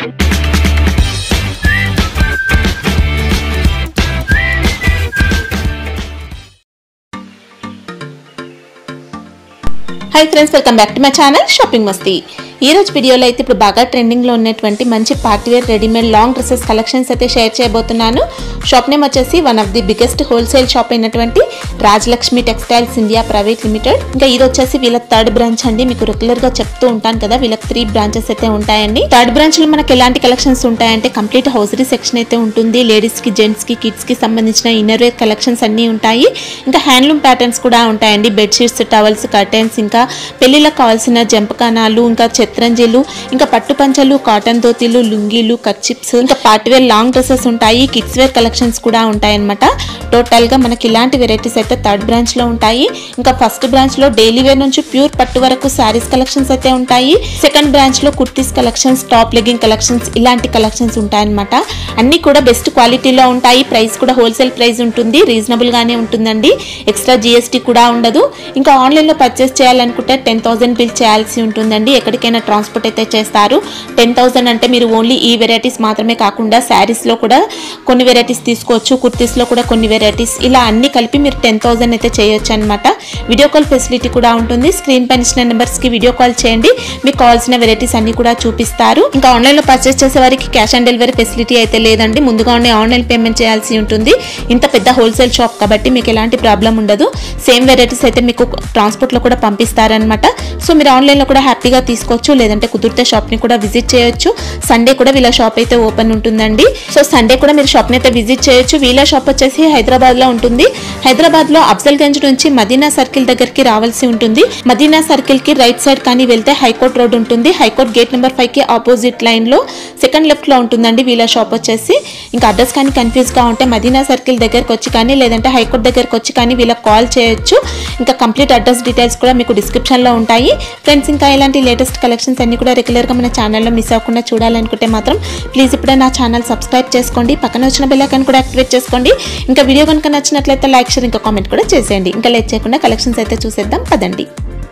Hi friends, welcome back to my channel shopping Masti. ఈ రోజు వీడియోలో అయితే ఇప్పుడు బాగా ట్రెండింగ్ లో ఉన్నటువంటి మంచి party wear readymade long dresses collections అయితే షేర్ చేయబోతున్నాను। షాప్ నేమ్ వచ్చేసి one of the biggest wholesale shop అయినటువంటి Rajalakshmi textiles India private limited. ఇంకా ఇది వచ్చేసి వీళ్ళ థర్డ్ బ్రాంచ్ అండి। మీకు రెగ్యులర్ గా చెప్తూ ఉంటాను కదా, వీళ్ళకి 3 బ్రాంచెస్ అయితే ఉంటాయండి। థర్డ్ బ్రాంచ్ లో మనకి ఎలాంటి కలెక్షన్స్ ఉంటాయంటే కంప్లీట్ హౌసరీ సెక్షన్ అయితే ఉంటుంది। లేడీస్ కి, జెంట్స్ కి, కిడ్స్ కి సంబంధించిన ఇన్నర్ వేర్ కలెక్షన్స్ అన్ని ఉంటాయి। ఇంకా హ్యాండ్లూమ్ ప్యాటర్న్స్ కూడా ఉంటాయండి। బెడ్ షీట్స్, టవల్స్, కర్టెన్స్, ఇంకా పెళ్లిలకు కావాల్సిన జంపకానాలు, ఇంకా చిత్రంజీలు, ఇంకా పట్టు పంచలు, కాటన్ ధోతీలు, లుంగీలు, కర్చిప్స్, ఇంకా పార్టీ వేర్ లాంగ్ డ్రెస్సెస్ ఉంటాయి। కిడ్స్ వేర్ కలెక్షన్స్ కూడా ఉంటాయన్నమాట। టోటల్ గా మనకి ఇలాంటి వెరైటీస్ అయితే థర్డ్ బ్రాంచ్ లో ఉంటాయి। ఇంకా ఫస్ట్ బ్రాంచ్ లో డైలీ వేర్ నుంచి ప్యూర్ పట్టు వరకు సారీస్ కలెక్షన్స్ అయితే ఉంటాయి। సెకండ్ బ్రాంచ్ లో kurtis collections, top legging collections, ఇలాంటి కలెక్షన్స్ ఉంటాయన్నమాట। అన్ని కూడా బెస్ట్ క్వాలిటీలో ఉంటాయి। ప్రైస్ కూడా హోల్సేల్ ప్రైస్ ఉంటుంది, రీజనబుల్ గానే ఉంటుందండి। ఎక్స్ట్రా జిఎస్టీ కూడా ఉండదు। ఇంకా ఆన్లైన్ లో పర్చేస్ చేయాలనుకుంటే 10,000 బిల్ చేయాల్సి ఉంటుందండి। ఎక్కడికైనా ట్రాన్స్పోర్ట్ అయితే చేస్తారు। 10,000 అంటే మీరు ఓన్లీ ఈ వెరైటీస్ మాత్రమే కాకుండా శారీస్ లో కూడా కొన్ని వెరైటీస్ తీసుకోవచ్చు, కుర్తీస్ లో కూడా కొన్ని వెరైటీస్, ఇలా అన్ని కలిపి మీరు 10,000 అయితే చేయొచ్చు అనమాట। వీడియో కాల్ ఫెసిలిటీ కూడా ఉంటుంది। స్క్రీన్ పైన ఇచ్చిన నెంబర్స్ కి వీడియో కాల్ చేయండి, మీకు కావాల్సిన వెరైటీస్ అన్ని కూడా చూపిస్తారు। ఇంకా ఆన్లైన్ లో పర్చేస్ చేసే వారికి క్యాష్ ఆన్ డెలివరీ ఫెసిలిటీ అయితే లేదండి, ముందుగానే ఆన్లైన్ పేమెంట్ చేయాల్సి ఉంటుంది। ఇంత పెద్ద హోల్సేల్ షాప్ కాబట్టి మీకు ఎలాంటి ప్రాబ్లం ఉండదు। సేమ్ వెరైటీస్ అయితే మీకు ట్రాన్స్పోర్ట్ లో కూడా పంపిస్తారనమాట। సో మీరు ఆన్లైన్ లో కూడా హ్యాపీగా తీసుకోవచ్చు, లేదంటే కుదిరితే షాప్ ని కూడా విజిట్ చేయొచ్చు। సండే కూడా వీళ్ళ షాప్ అయితే ఓపెన్ ఉంటుందండి। సో సండే కూడా మీరు షాప్ ని అయితే విజిట్ చేయొచ్చు। వీళ్ళ షాప్ వచ్చేసి హైదరాబాద్ లో ఉంటుంది। హైదరాబాద్ లో అఫ్జల్ గంజ్ నుంచి మదీనా సర్కిల్ దగ్గరికి రావాల్సి ఉంటుంది। మదీనా సర్కిల్ కి రైట్ సైడ్ కానీ వెళ్తే హైకోర్ట్ రోడ్ ఉంటుంది। హైకోర్ట్ గేట్ నెంబర్ 5 కి ఆపోజిట్ లైన్ లో సెకండ్ లెఫ్ట్ లో ఉంటుందండి వీళ్ళ షాప్ వచ్చేసి। ఇంకా అడ్రస్ కానీ కన్ఫ్యూజ్ గా ఉంటే మదీనా సర్కిల్ దగ్గరకు వచ్చి కానీ, లేదంటే హైకోర్ట్ దగ్గరకు వచ్చి కానీ వీళ్ళకి కాల్ చేయొచ్చు। ఇంకా కంప్లీట్ అడ్రస్ డీటెయిల్స్ కూడా మీకు డిస్క్రిప్షన్ లో ఉంటాయి ఫ్రెండ్స్। ఇంకా ఇలాంటి లేటెస్ట్ కలెక్షన్స్ అన్ని కూడా రెగ్యులర్ గా మన ఛానల్లో మిస్ అవ్వకుండా చూడాలనుకుంటే మాత్రం ప్లీజ్ ఇప్పుడే నా ఛానల్ సబ్స్క్రైబ్ చేసుకోండి, పక్కన వచ్చిన బెల్ ఐకాన్ కూడా యాక్టివేట్ చేసుకోండి। ఇంకా వీడియో కనుక నచ్చినట్లయితే లైక్, షేర్, ఇంకా కామెంట్ కూడా చేసేయండి। ఇంకా లేట్ చేయకుండా కలెక్షన్స్ అయితే చూసేద్దాం పదండి।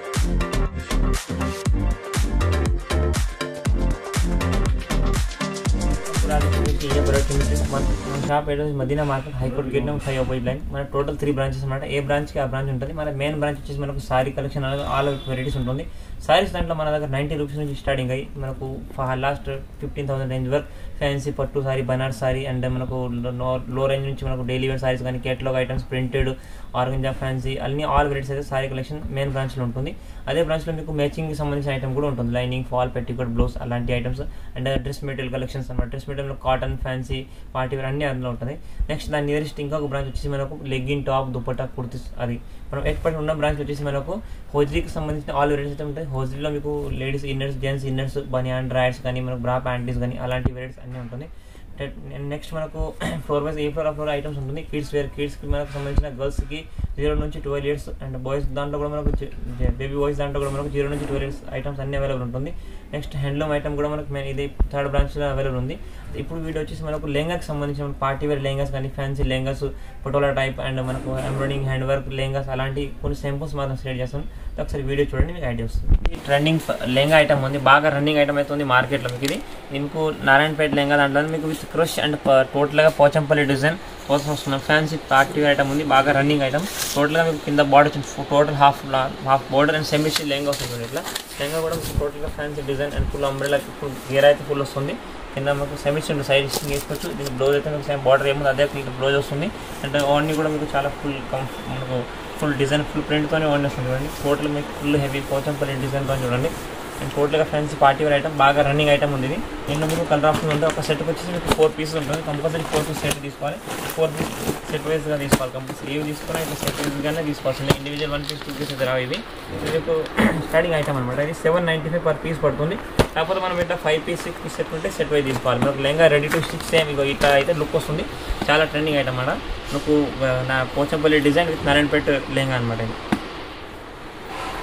షాప్ ఏదో Madina market high court gate number 5 opposite line. మన టోటల్ 3 బ్రాంచెస్ అన్నమాట। ఏ బ్రాంచ్ కి ఆ బ్రాంచ్ ఉంటుంది। మన మెయిన్ బ్రాంచ్ వచ్చేసి మనకు సారీ కలెక్షన్ ఆల్ వెరైటీస్ ఉంటుంది। సారీస్ దాంట్లో మన దగ్గర 90 రూపీస్ నుంచి స్టార్టింగ్ అయ్యి మనకు లాస్ట్ 15,000 రేంజ్ వరకు ఫ్యాన్సీ పట్టు సారీ, బనారస్ సారీ, అండ్ మనకు లో రేంజ్ నుంచి మనకు డైలీ వేర్ సారీస్ కానీ, catalogue items, printed, organza, fancy, అన్ని ఆల్ వెరైటీస్ అయితే సారీ కలెక్షన్ మెయిన్ బ్రాంచ్లో ఉంటుంది। అదే బ్రాంచ్లో మీకు మ్యాచింగ్కి సంబంధించిన ఐటమ్ కూడా ఉంటుంది, లైనింగ్, ఫాల్, పెట్టికోట్, బ్లౌజ్ అలాంటి items, and dress material collections అన్నమాట। Dress material cotton, fancy, party wear అన్ని అందులో ఉంటుంది। నెక్స్ట్ దాని నియరెస్ట్ ఇంకొక బ్రాంచ్ వచ్చేసి మనకు లెగ్గిన్, టాప్, దుపట్టా, కుర్తీస్, అది మనం ఎక్స్పర్ట్ ఉన్న బ్రాంచ్ వచ్చేసి మనకు హోజరీకి సంబంధించిన ఆల్ వెరైటీస్ అయితే ఉంటాయి। హోజరీలో మీకు ladies inners, gents inners, banian, drawers కానీ, మనకు బ్రా ప్యాంటీస్ కానీ అలాంటి వెరైటీస్ అన్నీ ఉంటుంది। నెక్స్ట్ మనకు 4 బై 4 ఐటమ్స్ ఉంటుంది। కిడ్స్ వేర్, కిడ్స్కి మనకు సంబంధించిన గర్ల్స్కి 0 నుంచి 12 ఇయర్స్, అండ్ బాయ్స్ దాంట్లో కూడా మనకు బేబీ బాయ్స్ దాంట్లో కూడా మనకు 0 నుంచి 12 ఇయర్స్ ఐటమ్స్ అన్ని అవైలబుల్ ఉంటుంది। నెక్స్ట్ హ్యాండ్లూమ్ ఐటమ్ కూడా మనకు ఇది థర్డ్ బ్రాంచ్లో అవైలబుల్ ఉంది। ఇప్పుడు వీడియో వచ్చేసి మనకు లెహంగాకి సంబంధించిన పార్టీ వేర్ లెహంగాస్ కానీ, fancy lehengas, patola type, and మనకు ఎంబ్రాయిడింగ్, హ్యాండ్ వర్క్ లెహంగాస్ అలాంటి కొన్ని సింపుల్స్ మాత్రం సెలెక్ట్ చేస్తాం। ఒకసారి వీడియో చూడండి, మీకు ఐడియా వస్తుంది। ఈ ట్రెండింగ్ లెహంగా ఐటమ్ ఉంది, బాగా రన్నింగ్ ఐటమ్ అయితే ఉంది మార్కెట్లో మీకు ఇది। మీకు నారాయణపేట లెహంగా దాంట్లో మీకు విత్ క్రష్ అండ్ టోటల్గా పోచంపల్లి డిజైన్ కోసం వస్తుంది। ఫ్యాన్సీ పార్టీ ఐటమ్ ఉంది, బాగా రన్నింగ్ ఐటమ్। టోటల్గా మీకు కింద బార్డర్ వచ్చింది, total half border and semi lehenga వస్తుంది। ఇట్లా లెహంగా కూడా టోటల్గా fancy design and full umbrella, full గేర్ అయితే ఫుల్ వస్తుంది। కింద మనకు సెమీస్ ఉంటుంది, సైడ్ స్టింగ్ వేసుకోవచ్చు। దీనికి బ్లౌజ్ అయితే మీకు సేమ్ బార్డర్ ఏముంది అదే బ్లౌజ్ వస్తుంది। అండ్ ఓన్లీ కూడా మీకు చాలా మనకు ఫుల్ డిజైన్, ఫుల్ ప్రింట్తోనే ఓన్లీ వస్తుంది చూడండి। టోటల్ మీకు ఫుల్ హెవీ పోచంపల్లి డిజైన్తో చూడండి। అండ్ టోటల్గా ఫ్యాన్సీ పార్టీ వేర్ ఐటమ్, బాగా రన్నింగ్ ఐటమ్ ఉంది ఇది। దీంట్లో మీకు కలర్ ఆప్షన్ ఉంటుంది। ఒక సెట్కి వచ్చేసి మీకు 4 పీసెస్ ఉంటుంది, కంపల్సరీ 4 పీస్ సెట్ తీసుకోవాలి। 4 పీస్ సెట్ వైజ్గా తీసుకోవాలి, కంపల్సరీ ఏవి తీసుకున్నా ఇట్లా సెట్ వైజ్గానే తీసుకోవాల్సింది। ఇండివిజువల్ 1 పీస్ 2 పీస్ అయితే రావు ఇవి। మీకు స్టార్టింగ్ ఐటమ్ అనమాట, ఇది 795 పర్ పీస్ పడుతుంది। కాకపోతే మనం ఇట్లా 5 పీస్ 6 పీస్ సెట్ ఉంటే సెట్ వైజ్ తీసుకోవాలి। మనకు lehenga ready to stitch same ఇక ఇట్లా అయితే లుక్ వస్తుంది, చాలా ట్రెండింగ్ ఐటమ్ అన్నమాట। మీకు నా పోచంపల్లి డిజైన్ విత్ నారాయణపేట లెహంగా అనమాట ఇది।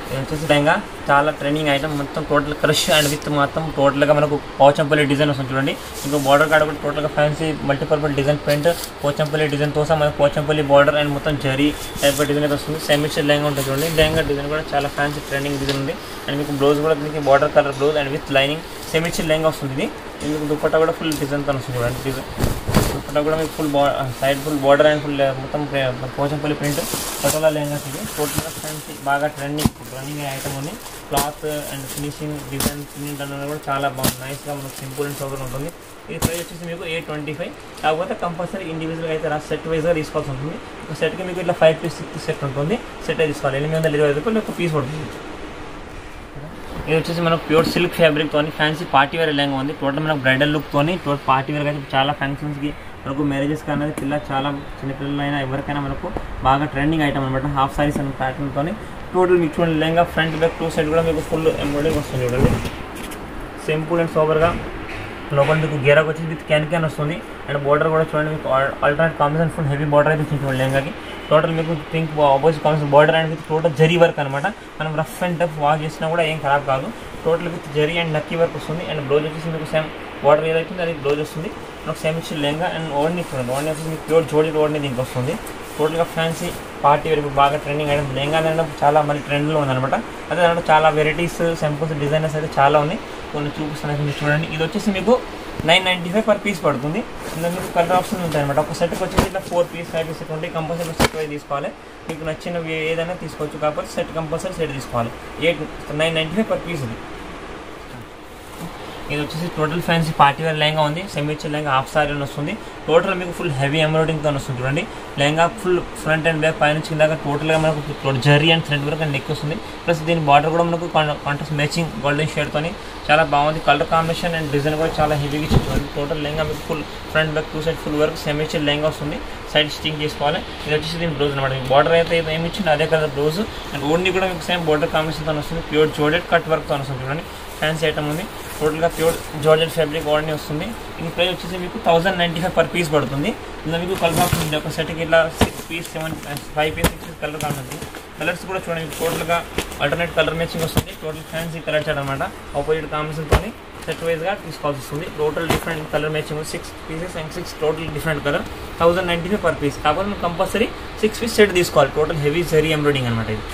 ఇది వచ్చేసి లెహంగా చాలా ట్రెండింగ్ ఐటమ్, మొత్తం టోటల్ క్రష్ అండ్ విత్ మొత్తం టోటల్గా మనకు పోచంపల్లి డిజైన్ వస్తుంది చూడండి. ఇంకో బార్డర్ కాడ కూడా టోటల్గా fancy multipurpose design print Pochampally డిజైన్తో సహా మనకు పోచంపల్లి బార్డర్ అండ్ మొత్తం జరీ టైప్ డిజైన్ అయితే వస్తుంది. సెమీస్టర్ లెహంగా ఉంటుంది చూడండి. లెహంగా డిజైన్ కూడా చాలా ఫ్యాన్సీ ట్రెండింగ్ డిజైన్ ఉంది. అండ్ మీకు బ్లౌజ్ కూడా దీనికి border colour blouse and with lining semistitched lehenga వస్తుంది. ఇది మీకు దుపట్టా కూడా ఫుల్ డిజైన్తో వస్తుంది చూడండి. డిజైన్ దుపట్టా కూడా మీకు full side full border and full మొత్తం పోచంపల్లి ప్రింట్ పటోలా లెహంగాస్ ఇది. టోటల్గా ఫ్యాన్సీ బాగా ట్రెండింగ్ ఐటమ్ ఉంది. Cloth and finishing design print అనేది కూడా చాలా బాగుంది. నైస్గా మనకు సింపుల్ అండ్ సౌకర్యం ఉంటుంది. ఈ ప్రైస్ వచ్చేసి మీకు 825. కాకపోతే కంపల్సరీ ఇండివిజువల్గా అయితే సెట్ వైజ్గా తీసుకోవాల్సి ఉంటుంది. ఒక సెట్కి మీకు ఇట్లా 5 పీస్ 6 సెట్ ఉంటుంది. సెట్ అయితే తీసుకోవాలి. 825 రూపాయలు ఒక పీస్ పడుతుంది. ఇది వచ్చేసి మనకు ప్యూర్ సిల్క్ ఫ్యాబ్రిక్తో ఫ్యాన్సీ పార్టీ వేర్ లెహంగా ఉంది. టోటల్ మనకు బ్రైడల్ లుక్తోని టోటల్ పార్టీ వేర్గా అయితే చాలా ఫంక్షన్స్కి మనకు మ్యారేజెస్కి అనేది పిల్ల చాలా చిన్నపిల్లలైనా ఎవరికైనా మనకు బాగా ట్రెండింగ్ ఐటమ్ అనమాట. హాఫ్ సారీస్ అనే ప్యాటర్న్తో టోటల్ మీకు చూడండి. లెహంగా ఫ్రంట్ బ్యాక్ 2 సైడ్ కూడా మీకు ఫుల్ ఎంబ్రాయిడింగ్ వస్తుంది చూడండి. సింపుల్ అండ్ సోబర్గా లోపల మీకు గేరాకు వచ్చి విత్ క్యాన్ వస్తుంది. అండ్ బార్డర్ కూడా చూడండి మీకు alternate combination full heavy border అయితే వచ్చింది చూడండి లెహంగాకి. టోటల్ మీకు pink opposite combination border and with total zari work అనమాట. మనం రఫ్ అండ్ టఫ్ వాష్ చేసినా కూడా ఏం ఖరాబ్ కాదు. టోటల్ విత్ జరీ అండ్ నక్కీ వర్క్ వస్తుంది. అండ్ బ్లౌజ్ వచ్చేసి మీకు సేమ్ బార్డర్ ఏదైతుంది అది బ్లౌజ్ వస్తుంది. మనకు సేమ్ ఇచ్చి లెహంగా అండ్ ఓన్లీ చూడండి. ఓన్లీ వచ్చేసి మీకు ప్యూర్ జోడీ ఓన్లీ దీనికి వస్తుంది. టోటల్గా ఫ్యాన్సీ పార్టీ వేర్ బాగా ట్రెండింగ్ ఐటమ్. లెహంగా అనేది చాలా మరి ట్రెండ్లో ఉందన్నమాట. అదే దాంట్లో చాలా వెరైటీస్ సింపుల్స్ డిజైనర్స్ అయితే చాలా ఉన్నాయి. కొన్ని చూపిస్తున్నాయి మీరు చూడండి. ఇది వచ్చేసి మీకు 995 పర్ పీస్ పడుతుంది. ఇందులో మీకు కలర్ ఆప్షన్ ఉంటాయి అనమాట. ఒక సెట్కి వచ్చేసి ఇట్లా 4 పీస్ 5 పీస్ ఉంటాయి. కంపల్సరీ సెట్ వైజ్ తీసుకోవాలి. మీకు నచ్చిన ఏదైనా తీసుకోవచ్చు. కాకపోతే సెట్ కంపల్సరీ సెట్ తీసుకోవాలి. 995 పర్ పీస్ ఇది. ఇది వచ్చేసి total fancy party wear lehenga ఉంది. సెమీచర్ లెహంగా హాఫ్ సారీ అని వస్తుంది. టోటల్ మీకు ఫుల్ హెవీ ఎంబ్రాయిడింగ్తో వస్తుంది చూడండి. Lehenga full front and back పైన కిందాక టోటల్గా మనకు zari and thread work and neck వస్తుంది. ప్లస్ దీని బార్డర్ కూడా మనకు కాంట్రాస్ట్ మ్యాచింగ్ గోల్డెన్ షేడ్తో చాలా బాగుంది. కలర్ కాంబినేషన్ అండ్ డిజైన్ కూడా చాలా హెవీగా ఇచ్చింది. టోటల్ లెహంగా మీకు full front back 2 side full work semistitched lehenga వస్తుంది. సైడ్ స్టింగ్ చేసుకోవాలి. ఇది వచ్చేసి దీని బ్లౌజ్ అనమాట. బార్డర్ అయితే ఏమి ఇచ్చింది అదే కలర్ బ్లౌజ్. అండ్ ఓన్లీ కూడా మీకు సేమ్ బార్డర్ కాంబినేషన్తో వస్తుంది. ప్యూర్ జోడెడ్ కట్ వర్క్తో వస్తుంది చూడండి. ఫ్యాన్సీ ఐటమ్ ఉంది. టోటల్గా ప్యూర్ జార్జెట్ ఫ్యాబ్రిక్ ఓన్లీ వస్తుంది. ఈ ప్రైస్ వచ్చేసి మీకు 1095 పర్ పీస్ పడుతుంది. ఇందులో మీకు కలర్ ఆప్షన్ ఉంది. ఒక సెట్కి ఇట్లా 6 పీస్ 5 పీస్ 6 పీస్ కలర్ కావాలి. కలర్స్ కూడా చూడండి. టోటల్గా ఆల్టర్నేట్ కలర్ మ్యాచింగ్ వస్తుంది. టోటల్ ఫ్యాన్సీ కలర్ చాట్ అనమాట. ఆపోజిట్ కాంబినేషన్తో సెట్ వైజ్గా తీసుకోవాల్సి వస్తుంది. Total different colour matching 6 pieces and 6 total different colour 1095 per piece. కాకపోతే మీకు కంపల్సరీ 6 పీస్ సెట్ తీసుకోవాలి. టోటల్ హెవీ జరీ ఎంబ్రాయిడింగ్ అనమాట ఇది.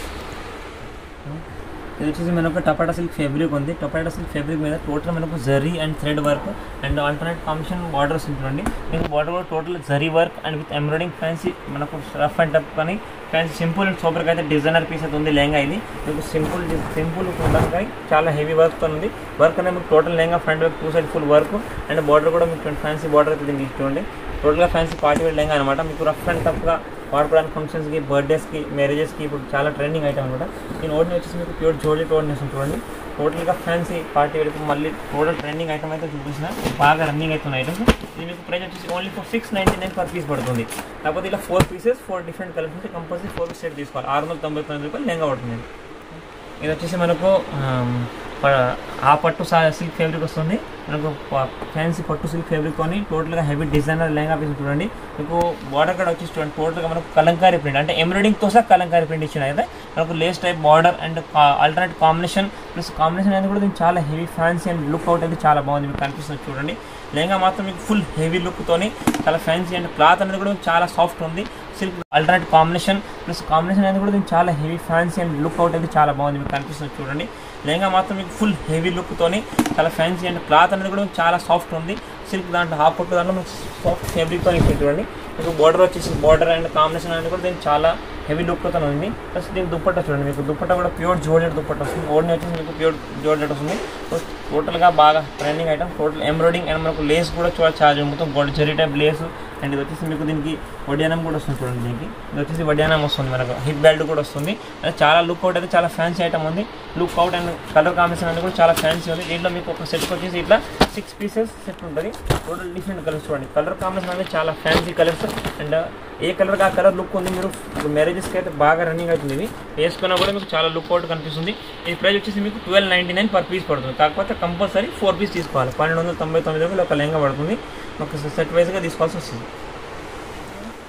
ఇది వచ్చేసి మనకు టపాటా సిల్క్ ఫ్యాబ్రిక్ ఉంది. టపాటా సిల్క్ ఫ్యాబ్రిక్ మీద టోటల్ మనకు zari and thread work and alternate combination borders ఉంటుందండి. మీకు బార్డర్ కూడా total zari work and with embroidering fancy మనకు రఫ్ అండ్ టఫ్ కానీ ఫ్యాన్సీ సింపుల్ అండ్ సూపర్గా అయితే డిజైనర్ పీస్ అయితే ఉంది లెహంగా. ఇది మీకు సింపుల్ ఉండడానికి చాలా హెవీ వర్క్తో ఉంది. వర్క్ అనేది మీకు total lehenga front back 2 side full work and border కూడా మీకు ఫ్యాన్సీ బార్డర్ అయితే దీనికి ఇస్తుంది. టోటల్గా ఫ్యాన్సీ పార్టీ వేర్ లెహంగా అనమాట. మీకు రఫ్ అండ్ టఫ్గా వాడుకోవడానికి ఫంక్షన్స్కి బర్త్డేస్కి మ్యారేజెస్కి ఇప్పుడు చాలా ట్రెండింగ్ ఐటమ్ అనమాట. దీని ఓడిని వచ్చేసి మీకు ప్యూర్ జోడీ టోర్నెస్ చూడండి. టోటల్గా ఫ్యాన్సీ పార్టీ వేర్ మళ్ళీ టోటల్ ట్రెండింగ్ ఐటమ్ అయితే చూపించిన బాగా రన్నింగ్ అవుతున్న ఐటమ్స్. ఇది మీకు ప్రైస్ వచ్చేసి ఓన్లీ ఫర్ 699 పర్ పీస్ పడుతుంది. కాకపోతే ఇలా 4 పీసెస్ 4 డిఫరెంట్ కలర్స్ ఉంటే కంపల్సరీ 4 పీస్ సెట్ తీసుకోవాలి. 699 రూపాయలు లెహంగా పడుతుంది. ఇది వచ్చేసి మనకు ఆ పట్టు సిల్క్ ఫ్యాబ్రిక్ వస్తుంది. మనకు ఫ్యాన్సీ పట్టు సిల్క్ ఫ్యాబ్రిక్ అని టోటల్గా హెవీ డిజైనర్ లెహంగా పీస్ చూడండి. మీకు బార్డర్ కూడా వచ్చి చూడండి. టోటల్గా మనకు కలంకారీ ప్రింట్ అంటే ఎంబ్రాయిడింగ్తో సహా కలంకారీ ప్రింట్ ఇచ్చిన అయితే మనకు lace type border and alternate combination plus combination అనేది కూడా దీనికి చాలా heavy fancy and look out అయితే చాలా బాగుంది. మీకు కనిపిస్తుంది చూడండి. లెహంగా మాత్రం మీకు ఫుల్ హెవీ లుక్తోని చాలా ఫ్యాన్సీ అండ్ క్లాత్ అనేది కూడా చాలా సాఫ్ట్ ఉంది. Silk alternate combination plus combination అనేది కూడా దీనికి చాలా heavy fancy and look out అయితే చాలా బాగుంది. మీకు కనిపిస్తుంది చూడండి. లెహంగా మాత్రం మీకు ఫుల్ హెవీ లుక్తోని చాలా ఫ్యాన్సీ అండ్ క్లాత్ అనేది కూడా చాలా సాఫ్ట్ ఉంది. సిల్క్ దాంట్లో హాఫ్ పట్టు దాంట్లో మీకు సాఫ్ట్ ఫ్యాబ్రిక్తో చూడండి. మీకు బార్డర్ వచ్చేసి బార్డర్ అండ్ కాంబినేషన్ అనేది కూడా దీనికి చాలా హెవీ లుక్తో ఉంది. ప్లస్ దీనికి దుప్పట్టా చూడండి. మీకు దుప్పట్టా కూడా ప్యూర్ జోర్జెట్ దుప్పట్టా వస్తుంది. ఓడిని వచ్చేసి మీకు ప్యూర్ జోర్జెట్ వస్తుంది. టోటల్గా బాగా trending item. Total embroidering and మనకు లేస్ కూడా చాలా మొత్తం gold zari type lace and ఇది వచ్చేసి మీకు దీనికి వడ్యానం కూడా వస్తుంది చూడండి. దీనికి ఇది వచ్చేసి వడ్యానం వస్తుంది. మనకు హిప్ బెల్ట్ కూడా వస్తుంది. అది చాలా లుక్ అవుట్ అయితే చాలా ఫ్యాన్సీ ఐటమ్ ఉంది. Look out and colour combination అనేది కూడా చాలా ఫ్యాన్సీ ఉంది. దీంట్లో మీకు ఒక సెట్కి వచ్చేసి ఇట్లా 6 పీసెస్ సెట్ ఉంటుంది. టోటల్ డిఫరెంట్ కలర్స్ చూడండి. కలర్ కాంబినేషన్ అనేది చాలా ఫ్యాన్సీ కలర్స్ అండ్ ఏ కలర్కి ఆ కలర్ లుక్ ఉంది. మీరు మ్యారేజెస్కి అయితే బాగా రన్నింగ్ అవుతుంది. ఇది వేసుకున్నా కూడా మీకు చాలా లుక్ అవుట్ కనిపిస్తుంది. ఈ ప్రైస్ వచ్చేసి మీకు 1299 పర్ పీస్ పడుతుంది. కాకపోతే కంపల్సరీ 4 పీస్ తీసుకోవాలి. 1299 రూపాయలు ఒక లెహంగా పడుతుంది. ఒక సెట్ వైజ్గా తీసుకోవాల్సి వస్తుంది.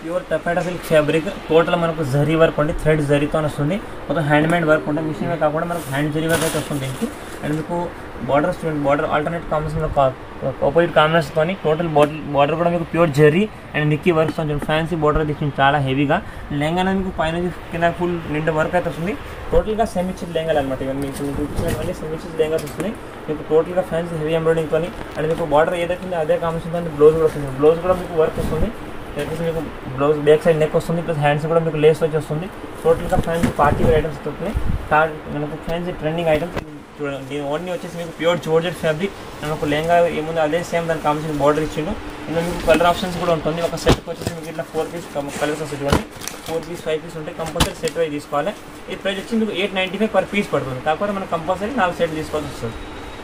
Pure taffeta silk fabric total మనకు జరీ వర్క్ ఉంది, థ్రెడ్ జరీతో వస్తుంది, మొత్తం హ్యాండ్మేడ్ వర్క్ ఉంటుంది, మిషన్ కాకుండా మనకు హ్యాండ్ జరీ వర్క్ అయితే వస్తుంది దీనికి. అండ్ మీకు బార్డర్ చూడండి, బార్డర్ ఆల్టర్నేట్ కాంబినేషన్ ఆపోజిట్ కాంబినేషన్తో టోటల్ బార్డర్ కూడా మీకు ప్యూర్ జరీ అండ్ నిక్కీ వర్క్స్ చూడండి, ఫ్యాన్సీ బార్డర్ తీసుకుంది చాలా హెవీగా. లెహంగా అనేది మీకు పైన కింద ఫుల్ నిండా వర్క్ అయితే వస్తుంది. టోటల్గా సెమిచిడ్ లెహంగాలు అనమాట, ఇవన్నీ మీకు చూపించినటువంటి సెమిచిడ్ లెహంగాస్ వస్తున్నాయి మీకు టోటల్గా ఫ్యాన్సీ హెవీ ఎంబ్రాయిడింగ్తో. అండ్ మీకు బార్డర్ ఏదైతే ఉందో అదే కాంబినేషన్తో బ్లౌజ్ కూడా వస్తుంది, బ్లౌజ్ కూడా మీకు వర్క్ వస్తుంది, మీకు బ్లౌజ్ బ్యాక్ సైడ్ నెక్ వస్తుంది, ప్లస్ హ్యాండ్స్ కూడా మీకు లేస్ వచ్చి వస్తుంది. టోటల్గా ఫ్యాన్సీ పార్టీ వేర్ ఐటమ్స్ వస్తున్నాయి, మనకు ఫ్యాన్సీ ట్రెండింగ్ ఐటమ్స్ చూడండి. దీని ఓన్లీ వచ్చేసి మీకు ప్యూర్ జార్జెట్ ఫ్యాబ్రిక్, మనకు లెహంగా ఏముందో అదే సేమ్ దాని కాంబినేషన్ బార్డర్ ఇచ్చిండు. ఇందులో మీకు కలర్ ఆప్షన్స్ కూడా ఉంటుంది, ఒక సెట్కి వచ్చేసి మీకు ఇట్లా 4 పీస్ కలర్స్ వస్తాయి చూడండి, 4 పీస్ 5 పీస్ ఉంటాయి, కంపల్సరీ సెట్ వైజ్ తీసుకోవాలి. ఈ ప్రైస్ వచ్చి మీకు 895 పర్ పీస్ పడుతుంది, కాకపోతే మనకు కంపల్సరీ 4 సెట్ తీసుకోవాల్సి వస్తుంది.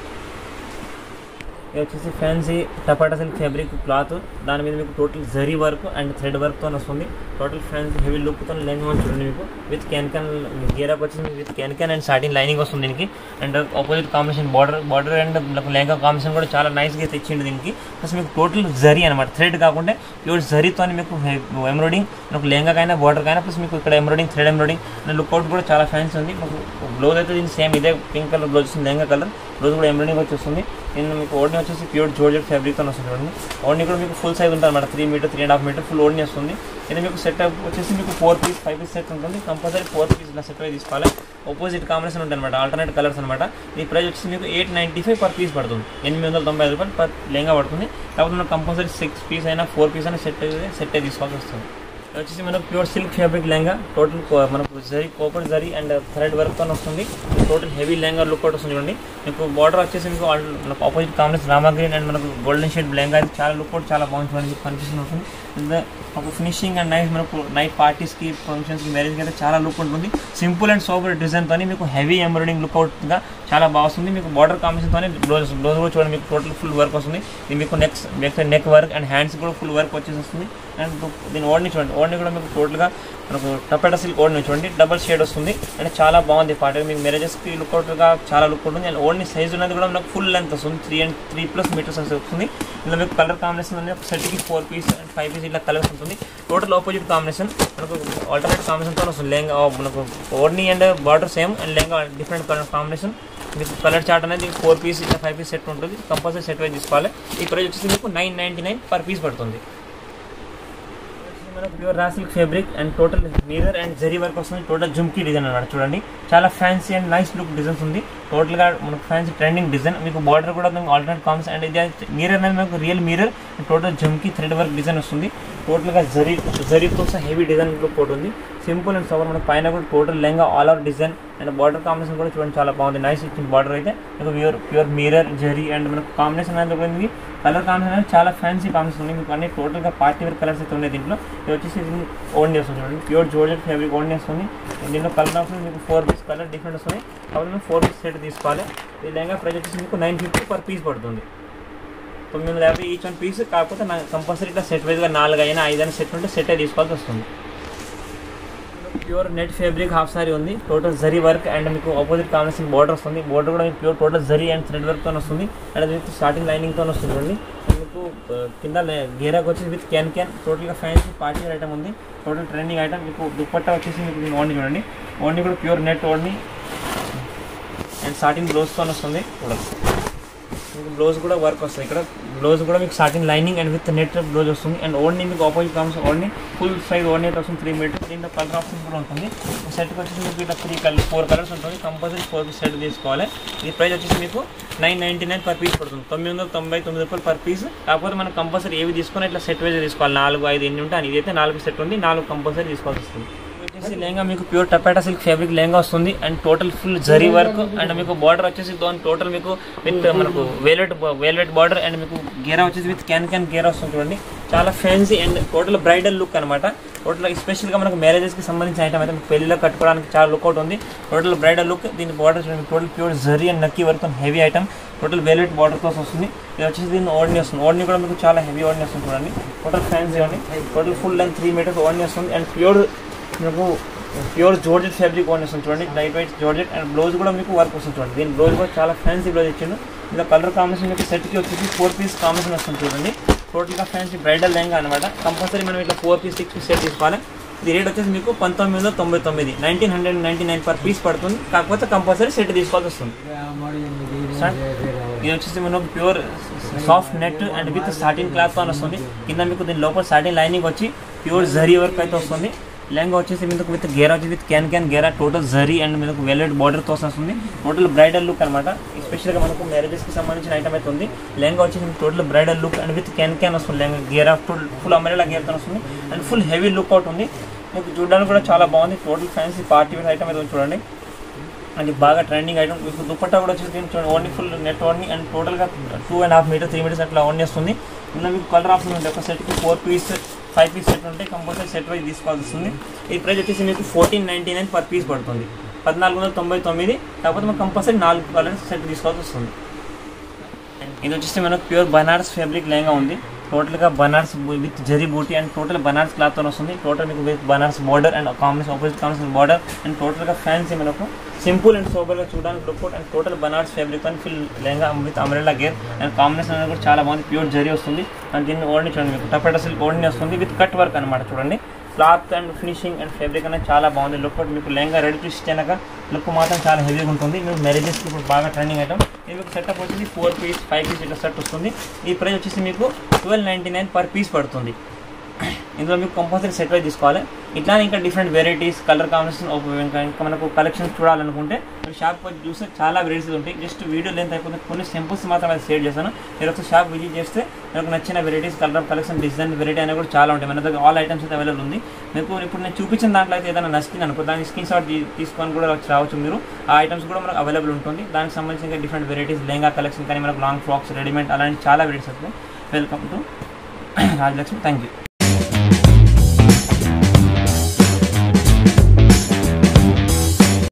ఇది వచ్చేసి fancy taffeta silk fabric cloth, దాని మీద మీకు total zari work and thread వర్క్తో వస్తుంది. టోటల్ ఫ్యాన్సీ హెవీ లుక్తో లెహంగా చూడండి, మీకు విత్ క్యాన్ గేరప్ వచ్చింది, with can and satin lining వస్తుంది దీనికి. And opposite combination border and lehenga combination కూడా చాలా నైస్గా తెచ్చింది దీనికి. ప్లస్ మీకు టోటల్ జరీ అనమాట, థ్రెడ్ కాకుండా ప్యూర్ జరీతో మీకు ఎంబ్రాయిడింగ్, మీకు లెహంగాకైనా బార్డర్కైనా, ప్లస్ మీకు ఇక్కడ ఎంబ్రాయిడింగ్ థ్రెడ్ ఎంబ్రాయిడింగ్ లుక్అవుట్ కూడా చాలా ఫ్యాన్సీ ఉంది. మీకు బ్లౌజ్ అయితే దీనికి సేమ్ ఇదే పింక్ కలర్ బ్లౌజ్ వస్తుంది, లెహంగా కలర్ బ్లౌజ్ కూడా ఎంబ్రాయిడింగ్ వచ్చి వస్తుంది. నేను మీకు ఓడ్ని వచ్చేసి ప్యూర్ జార్జెట్ ఫ్యాబ్రిక్తో వస్తుంది చూడండి. ఓడ్ని కూడా మీకు ఫుల్ సైజ్ ఉంటుంది అనమాట, 3 మీటర్ 3.5 మీటర్ ఫుల్ ఓడ్ని వస్తుంది. ఇది మీకు సెట్ వచ్చేసి మీకు 4 పీస్ 5 పీస్ సెట్ ఉంటుంది, కంపల్సరీ 4 పీస్ ఇలా సెట్ తీసుకోవాలి. ఆపోజిట్ కాంబినేషన్ ఉంటుంది అనమాట, ఆల్టర్నేట్ కలర్స్ అనమాట. ఈ ప్రైస్ వచ్చేసి మీకు 895 పర్ పీస్ పడుతుంది, 895 రూపాయలు పర్ లెహంగా పడుతుంది. కాకపోతే మనకు కంపల్సరీ 6 పీస్ అయినా 4 పీస్ అయినా సెట్ తీసుకోవాల్సి వస్తుంది. వచ్చేసి మనకు pure silk fabric lehenga, total మనకు zari copper zari and thread వర్క్తో వస్తుంది. Total heavy lehenga look out వస్తుంది చూడండి. మీకు బార్డర్ వచ్చేసి మీకు మనకు opposite combination Rama green and మనకు గోల్డెన్ షేడ్ లెహంగా, అది చాలా లుక్ అవుట్ చాలా బాగుంది చూడండి, కనిపిస్తుంది ఉంటుంది. ఒక ఫినిషింగ్ అండ్ నైస్ మనకు నైట్ పార్టీస్కి ఫంక్షన్స్కి మ్యారేజ్కి అయితే చాలా లుక్ ఉంటుంది. సింపుల్ అండ్ సోబర్ డిజైన్తో మీకు హెవీ ఎంబ్రాయిడింగ్ లుక్ అవుట్గా చాలా బాగుంది. మీకు బార్డర్ కాంబినేషన్తో బ్లౌజ్ కూడా చూడండి, మీకు టోటల్ ఫుల్ వర్క్ వస్తుంది. ఇది మీకు నెక్ వర్క్ అండ్ హ్యాండ్స్ కూడా ఫుల్ వర్క్ వచ్చేసి వస్తుంది. అండ్ దీని ఓడ్ని చూడండి, ఓడ్ని కూడా మీకు టోటల్గా మనకు టపాటా సిల్క్ ఓడ్ని చూడండి, డబల్ షేడ్ వస్తుంది. అండ్ చాలా బాగుంది పార్టీ, మీకు మ్యారేజెస్కి లుక్అవుట్గా చాలా లుక్ ఉంటుంది. అండ్ ఓడ్ని సైజ్ ఉన్నది కూడా మనకు ఫుల్ లెంత్ వస్తుంది, 3+ మీటర్స్ వస్తుంది. ఇందులో మీకు కలర్ కాంబినేషన్ ఉంది, సెట్కి 4 పీస్ అండ్ 5 పీస్ ఇట్లా కలర్స్ ఉంటుంది. టోటల్ ఆపోజిట్ కాంబినేషన్ మనకు ఆల్టర్నేట్ కాంబినేషన్తో వస్తుంది. లెహంగా మనకు odhni and border same and lehenga different colour combination. మీకు కలర్ చార్ట్ అనేది 4 పీస్ ఇట్లా 5 పీస్ సెట్ ఉంటుంది, కంపల్సరీ సెట్ వైజ్ తీసుకోవాలి. ఈ ప్రైస్ వచ్చేసి మీకు 999 పర్ పీస్ పడుతుంది. మనకు pure raw silk fabric and total mirror and zari work వస్తుంది. టోటల్ జుమ్కీ డిజైన్ అనమాట చూడండి, చాలా fancy and nice look designs ఉంది. టోటల్గా మనకు ఫ్యాన్సీ ట్రెండింగ్ డిజైన్, మీకు బార్డర్ కూడా మీకు ఆల్టర్నేట్ కాంబినేషన్ అండ్ ఇది మిర్రర్ అనేది మీకు real mirror, total jhumki thread work design వస్తుంది. టోటల్గా జరీతో హెవీ డిజైన్ లుక్ ఉంటుంది, సింపుల్ అండ్ సవర్. మనకు పైన కూడా total lehenga all over design and border combination కూడా చూడండి చాలా బాగుంది, నైస్ ఇచ్చింది బార్డర్ అయితే. మీకు ప్యూర్ మిర్రర్ జరీ అండ్ మనకు కాంబినేషన్ అనేది ఉంది, కలర్ కాంబినేషన్ అనేది చాలా ఫ్యాన్సీ కాంబినేషన్ ఉంది. మీకు అన్ని టోటల్గా పార్టీ వేర్ కలర్స్ అయితే ఉన్నాయి దీంట్లో. ఇది వచ్చేసి ఓన్లీ వస్తుంది చూడండి, ప్యూర్ జార్జెట్ ఫ్యాబ్రిక్ ఓన్లీ వస్తుంది. దీంట్లో కలర్ ఆప్షన్ మీకు 4 పీస్ కలర్ డిఫరెంట్ వస్తుంది, కాబట్టి మేము 4 పీస్ సెట్ తీసుకోవాలి. ఈ లెహంగా ప్రైస్ వచ్చేసి మీకు 950 పర్ పీస్ పడుతుంది, 950 ఈచ్ 1 పీస్. కాకపోతే కంపల్సరీ ఇట్లా సెట్ వైజ్గా 4 అయినా 5 అయినా సెట్ ఉంటే సెట్ తీసుకోవాల్సి వస్తుంది. Pure net fabric half sari ఉంది, టోటల్ జరీ వర్క్ అండ్ మీకు ఆపోజిట్ కాంబినేషన్ బార్డర్ వస్తుంది. బార్డర్ కూడా మీకు pure total zari and thread వర్క్తో వస్తుంది. అండ్ మీకు స్టార్టింగ్ లైనింగ్తో వస్తుంది చూడండి. మీకు కింద గేరాకు వచ్చేసి విత్ క్యాన్ టోటల్గా ఫ్యాన్సీ పార్టీ వేర్ ఐటమ్ ఉంది, టోటల్ ట్రెండింగ్ ఐటమ్. మీకు దుప్పట్టా వచ్చేసి మీకు ఓన్లీ చూడండి, ఓన్లీ కూడా pure net only and starting బ్లౌజ్తో వస్తుంది. మీకు బ్లౌజ్ కూడా వర్క్ వస్తుంది, ఇక్కడ బ్లౌజ్ కూడా మీకు starting lining and with net blouse వస్తుంది. అండ్ ఓన్లీ మీకు opposite combination only full size only వస్తుంది, 3 మీటర్. దీంట్లో కలర్ ఆప్షన్ కూడా ఉంటుంది. సెట్కి వచ్చేసి మీకు ఇట్లా 4 కలర్స్ ఉంటుంది, కంపల్సరీ 4 పీస్ సెట్ తీసుకోవాలి. ఈ ప్రైస్ వచ్చేసి మీకు 999 పర్ పీస్ పడుతుంది, 999 రూపాయలు పర్ పీస్. కాకపోతే మనం కంపల్సరీ ఏవి తీసుకుని ఇట్లా సెట్ వైజ్ తీసుకోవాలి, 4, 5 ఎన్ని ఉంటాయి. ఇదైతే 4 సెట్ ఉంది, 4 కంపల్సరీ తీసుకోవాల్సి వస్తుంది. వచ్చేసి లెహంగా మీకు pure taffeta silk fabric lehenga వస్తుంది and total full zari work and మీకు బార్డర్ వచ్చేసి టోటల్ మీకు విత్ మనకు వేల్వెట్ బార్డర్ అండ్ మీకు గేరా వచ్చేసి విత్ క్యాన్ గేరా వస్తుంది చూడండి, చాలా fancy and total bridal look అనమాట. టోటల్ ఎస్పెషల్గా మనకు మ్యారేజెస్కి సంబంధించిన ఐటమ్ అయితే మీకు పెళ్లిలో కట్టుకోవడానికి చాలా లుక్ అవుట్ ఉంది. టోటల్ బ్రైడల్ లుక్, దీని బార్డర్ చూడండి టోటల్ ప్యూర్ జరీ అండ్ నక్కీ work heavy item, total velvet బార్డర్తో వస్తుంది. ఇది వచ్చేసి దీన్ని ఓడ్ని వస్తుంది, ఓడ్ని కూడా మీకు చాలా హెవీ ఓడ్ని వస్తుంది చూడండి. టోటల్ ఫ్యాన్సీ అండి, total full length 3 metres odhni వస్తుంది and pure georgette fabric own వస్తుంది చూడండి, light weight georgette and blouse కూడా మీకు వర్క్ వస్తుంది చూడండి. దీని బ్లౌజ్ కూడా చాలా ఫ్యాన్సీ బ్లౌజ్ ఇచ్చిండు. ఇలా కలర్ కాంబినేషన్ మీకు సెట్కి వచ్చేసి 4 పీస్ కాంబినేషన్ వస్తుంది చూడండి. టోటల్గా ఫ్యాన్సీ బ్రైడల్ లెహంగా అనమాట. కంపల్సరీ మనం ఇట్లా 4 పీస్ 6 పీస్ సెట్ తీసుకోవాలి. ఇది రేట్ వచ్చేసి మీకు 1999 1999 పర్ పీస్ పడుతుంది. కాకపోతే కంపల్సరీ సెట్ తీసుకోవాల్సి వస్తుంది. ఇది వచ్చేసి మనకు pure soft net and with satin క్లాత్తో వస్తుంది. కింద మీకు దీని లోపల సాటిన్ లైనింగ్ వచ్చి ప్యూర్ జరీ వర్క్ అయితే వస్తుంది. లెహంగా వచ్చేసి మీకు విత్ గేరా వచ్చి విత్ క్యాన్ గేరా టోటల్ జరీ అండ్ మీకు వెల్వెట్ బార్డర్తో వస్తుంది. టోటల్ బ్రైడల్ లుక్ అనమాట. ఎస్పెషల్గా మనకు మ్యారేజెస్కి సంబంధించిన ఐటమ్ అయితే ఉంది. లెహంగా వచ్చేసి మీకు total bridal look and with can వస్తుంది. లెహంగా గేరా ఫుల్ అమరేలా గేర్తో వస్తుంది and full heavy look out ఉంది. మీకు చూడడానికి కూడా చాలా బాగుంది. Total fancy party wear item అయితే చూడండి. అండ్ బాగా ట్రెండింగ్ ఐటమ్. మీకు దుపట్టా కూడా వచ్చేసి చూడండి only full net only and టోటల్గా 2.5 మీటర్ 3 మీటర్స్ అట్లా ఓన్లీ వస్తుంది. ఇంకా మీకు కలర్ ఆప్షన్ ఉంటుంది. ఒక సెట్కి 4 పీస్ 5 పీస్ సెట్ ఉంటే కంపల్సరీ సెట్ వైజ్ తీసుకోవాల్సి వస్తుంది. ఈ ప్రైస్ వచ్చేసి మీకు 1499 పర్ పీస్ పడుతుంది. 1499. కాకపోతే మనకు కంపల్సరీ 4 కలర్స్ సెట్ తీసుకోవాల్సి వస్తుంది. ఇది వచ్చేసి మనకు ప్యూర్ బనారస్ ఫ్యాబ్రిక్ లెహంగా ఉంది. టోటల్గా బనారస్ విత్ జరీ బూటీ అండ్ టోటల్ బనారస్ క్లాత్తో వస్తుంది. టోటల్ మీకు with Banaras border and combination opposite combination border and టోటల్గా ఫ్యాన్సీ మనకు సింపుల్ అండ్ సోబర్గా చూడడానికి look out and total Banaras fabric అని ఫుల్ లెహంగా విత్ అమ్రెల్లా గేర్ అండ్ కాంబినేషన్ అనేది కూడా చాలా బాగుంది. ప్యూర్ జరీ వస్తుంది అండ్ దీన్ని ఓన్లీ చూడండి మీకు టపేటా సిల్క్ ఓన్లీ వస్తుంది విత్ కట్ వర్క్ అనమాట. చూడండి cloth and finishing and fabric అనేది చాలా బాగుంది. లుక్ అవుట్ మీకు లెహంగా రెడీ టు స్టిచ్ అయినాక లుక్ మాత్రం చాలా హెవీగా ఉంటుంది. మీకు మ్యారేజెస్కి ఇప్పుడు బాగా ట్రెండింగ్ ఐటమ్. ఇది మీకు సెటప్ వచ్చేసి 4 పీస్ 5 పీస్ ఇట్లా సెట్ వస్తుంది. ఈ ప్రైస్ వచ్చేసి మీకు 1299 పర్ పీస్ పడుతుంది. ఇందులో మీకు కంపల్సరీ సెట్ వైజ్ తీసుకోవాలి. ఇట్లానే ఇంకా డిఫరెంట్ వెరైటీస్ కలర్ కాంబినేషన్ ఇంకా మనకు కలెక్షన్స్ చూడాలనుకుంటే మీరు షాప్ వచ్చి చూస్తే చాలా వెరైటీస్ ఉంటాయి. జస్ట్ వీడియో లెంత్ అయిపోతే కొన్ని సింపుల్స్ మాత్రం అది షేర్ చేస్తాను. మీరు ఒకసారి షాప్ విజిట్ చేస్తే మీకు నచ్చిన varieties colour collection design variety అనేది కూడా చాలా ఉంటాయి. మన దగ్గర ఆల్ ఐటమ్స్ అయితే అవైలబుల్ ఉంది. మీకు ఇప్పుడు నేను చూపించిన దాంట్లో అయితే ఏదైనా నచ్చింది అనుకో దానికి స్క్రీన్ షాట్ తీసుకొని కూడా రావచ్చు మీరు. ఆ ఐటమ్స్ కూడా మనకు అవైలబుల్ ఉంటుంది. దానికి సంబంధించి ఇంకా డిఫరెంట్ వెరైటీస్ లెహంగా కలెక్షన్ కానీ మనకు లాంగ్ ఫ్రాక్స్ రెడీమేడ్ అలాంటి చాలా వెరైటీస్ వస్తాయి. Welcome to Rajalakshmi. Thank you.